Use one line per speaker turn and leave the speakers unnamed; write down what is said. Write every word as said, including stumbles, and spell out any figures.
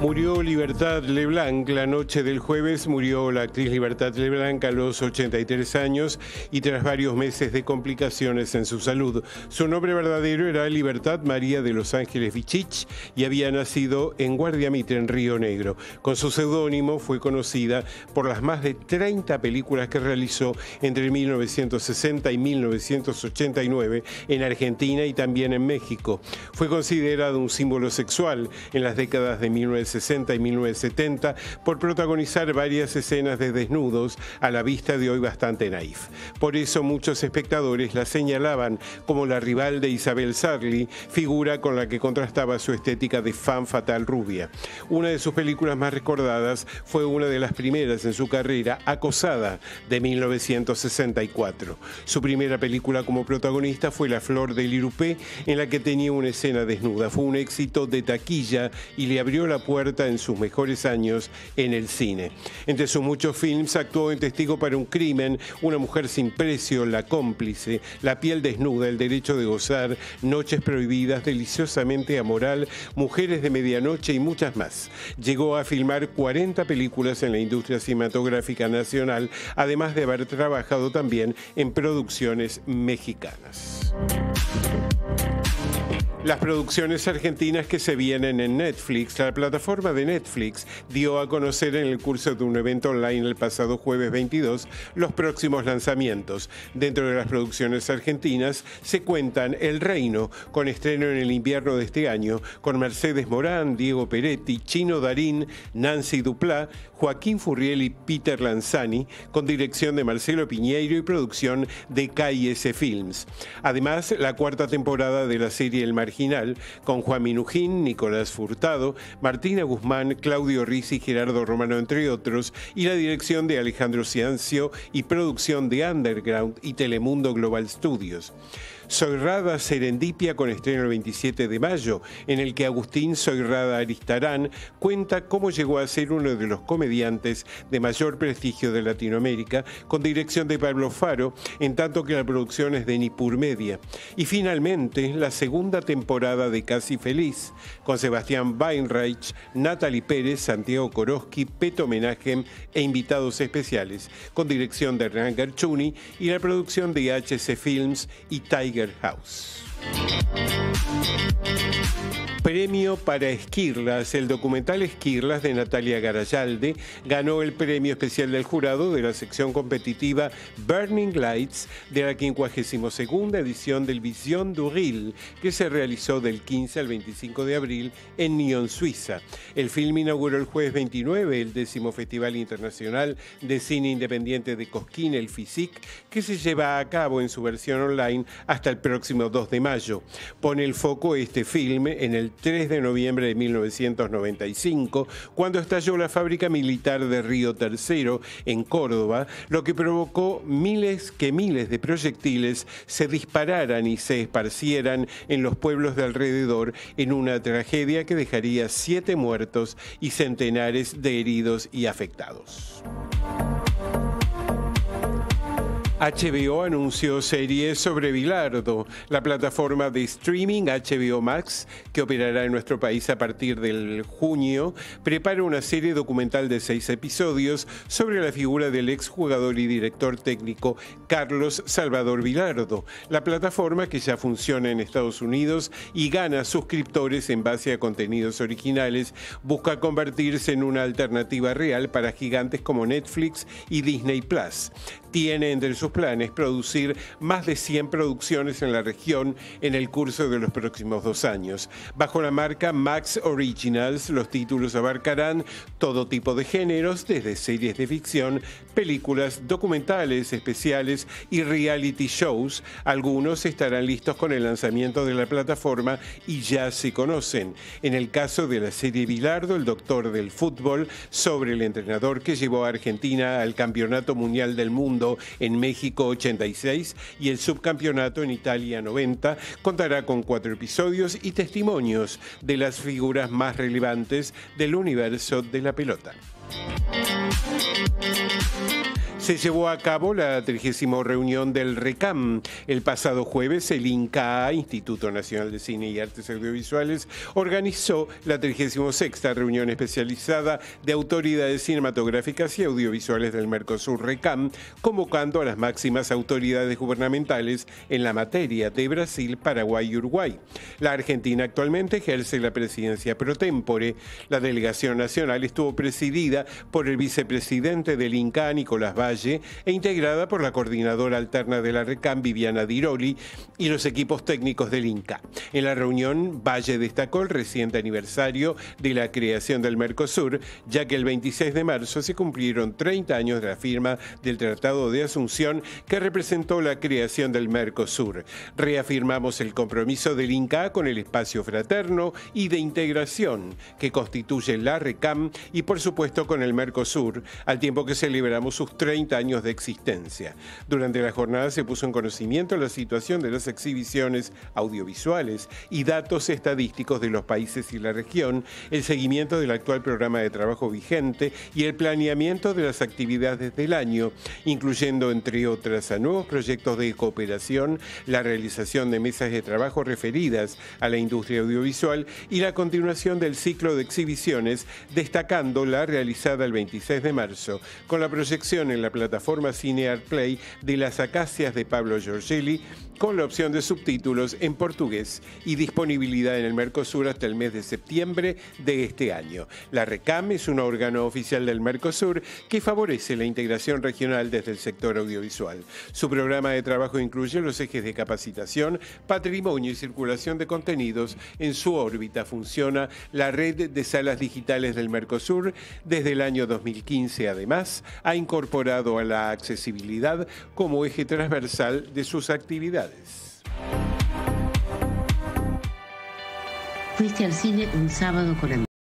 Murió Libertad Leblanc. La noche del jueves murió la actriz Libertad Leblanc a los ochenta y tres años y tras varios meses de complicaciones en su salud. Su nombre verdadero era Libertad María de los Ángeles Vichich y había nacido en Guardia Mitre, en Río Negro. Con su seudónimo fue conocida por las más de treinta películas que realizó entre mil novecientos sesenta y mil novecientos ochenta y nueve en Argentina y también en México. Fue considerado un símbolo sexual en las décadas de mil novecientos sesenta y mil novecientos setenta por protagonizar varias escenas de desnudos a la vista de hoy bastante naif. Por eso muchos espectadores la señalaban como la rival de Isabel Sarli, figura con la que contrastaba su estética de femme fatale rubia. Una de sus películas más recordadas fue una de las primeras en su carrera, Acosada, de mil novecientos sesenta y cuatro. Su primera película como protagonista fue La Flor del Irupé, en la que tenía una escena desnuda. Fue un éxito de taquilla y le abrió la puerta en sus mejores años en el cine. Entre sus muchos films actuó en Testigo para un crimen, Una mujer sin precio, La cómplice, La piel desnuda, El derecho de gozar, Noches prohibidas, Deliciosamente amoral, Mujeres de medianoche y muchas más. Llegó a filmar cuarenta películas en la industria cinematográfica nacional, además de haber trabajado también en producciones mexicanas. Las producciones argentinas que se vienen en Netflix. La plataforma de Netflix dio a conocer en el curso de un evento online el pasado jueves veintidós los próximos lanzamientos. Dentro de las producciones argentinas se cuentan El Reino, con estreno en el invierno de este año, con Mercedes Morán, Diego Peretti, Chino Darín, Nancy Duplá, Joaquín Furriel y Peter Lanzani, con dirección de Marcelo Piñeiro y producción de K y S Films. Además, la cuarta temporada de la serie El Marginal, con Juan Minujín, Nicolás Furtado, Martina Guzmán, Claudio Rizzi y Gerardo Romano, entre otros, y la dirección de Alejandro Ciancio y producción de Underground y Telemundo Global Studios. Soyrrada Serendipia, con estreno el veintisiete de mayo, en el que Agustín Soyrrada Aristarán cuenta cómo llegó a ser uno de los comediantes de mayor prestigio de Latinoamérica, con dirección de Pablo Faro, en tanto que la producción es de Nippur Media. Y finalmente, la segunda temporada de Casi Feliz, con Sebastián Weinreich, Natalie Pérez, Santiago Koroski, Peto Menachem e invitados especiales, con dirección de Hernán Garchuni y la producción de H C Films y Tiger House. Premio para Esquirlas. El documental Esquirlas, de Natalia Garayalde, ganó el premio especial del jurado de la sección competitiva Burning Lights de la quincuagésima segunda edición del Vision du Ril, que se realizó del quince al veinticinco de abril en Nyon, Suiza. El film inauguró el jueves veintinueve el décimo Festival Internacional de Cine Independiente de Cosquín, el FICIC, que se lleva a cabo en su versión online hasta el próximo dos de mayo. Pone el foco este film en el tres de noviembre de mil novecientos noventa y cinco, cuando estalló la fábrica militar de Río Tercero, en Córdoba, lo que provocó miles que miles de proyectiles se dispararan y se esparcieran en los pueblos de alrededor, en una tragedia que dejaría siete muertos y centenares de heridos y afectados. H B O anunció serie sobre Bilardo. La plataforma de streaming H B O Max, que operará en nuestro país a partir del junio, prepara una serie documental de seis episodios sobre la figura del exjugador y director técnico Carlos Salvador Bilardo. La plataforma, que ya funciona en Estados Unidos y gana suscriptores en base a contenidos originales, busca convertirse en una alternativa real para gigantes como Netflix y Disney Plus. Tiene entre sus planes producir más de cien producciones en la región en el curso de los próximos dos años. Bajo la marca Max Originals, los títulos abarcarán todo tipo de géneros, desde series de ficción, películas, documentales, especiales y reality shows. Algunos estarán listos con el lanzamiento de la plataforma y ya se conocen. En el caso de la serie Bilardo, el doctor del fútbol, sobre el entrenador que llevó a Argentina al Campeonato Mundial del Mundo en México ochenta y seis y el subcampeonato en Italia noventa, contará con cuatro episodios y testimonios de las figuras más relevantes del universo de la pelota. Se llevó a cabo la trigésima reunión del RECAM. El pasado jueves, el INCA, Instituto Nacional de Cine y Artes Audiovisuales, organizó la trigésima sexta reunión especializada de autoridades cinematográficas y audiovisuales del Mercosur RECAM, convocando a las máximas autoridades gubernamentales en la materia de Brasil, Paraguay y Uruguay. La Argentina actualmente ejerce la presidencia pro tempore. La delegación nacional estuvo presidida por el vicepresidente del INCA, Nicolás Valle, e integrada por la coordinadora alterna de la RECAM, Viviana Diroli, y los equipos técnicos del INCA. En la reunión, Valle destacó el reciente aniversario de la creación del Mercosur, ya que el veintiséis de marzo se cumplieron treinta años de la firma del Tratado de Asunción que representó la creación del Mercosur. Reafirmamos el compromiso del INCA con el espacio fraterno y de integración que constituye la RECAM y, por supuesto, con el Mercosur, al tiempo que celebramos sus treinta años de existencia. Durante la jornada se puso en conocimiento la situación de las exhibiciones audiovisuales y datos estadísticos de los países y la región, el seguimiento del actual programa de trabajo vigente y el planeamiento de las actividades del año, incluyendo, entre otras, a nuevos proyectos de cooperación, la realización de mesas de trabajo referidas a la industria audiovisual y la continuación del ciclo de exhibiciones, destacando la realizada el veintiséis de marzo, con la proyección en la plataforma Cineart Play de Las Acacias de Pablo Giorgelli, con la opción de subtítulos en portugués y disponibilidad en el Mercosur hasta el mes de septiembre de este año. La RECAM es un órgano oficial del Mercosur que favorece la integración regional desde el sector audiovisual. Su programa de trabajo incluye los ejes de capacitación, patrimonio y circulación de contenidos. En su órbita funciona la red de salas digitales del Mercosur. Desde el año dos mil quince, además, ha incorporado a la accesibilidad como eje transversal de sus actividades.
Fuiste al cine un sábado con amigos.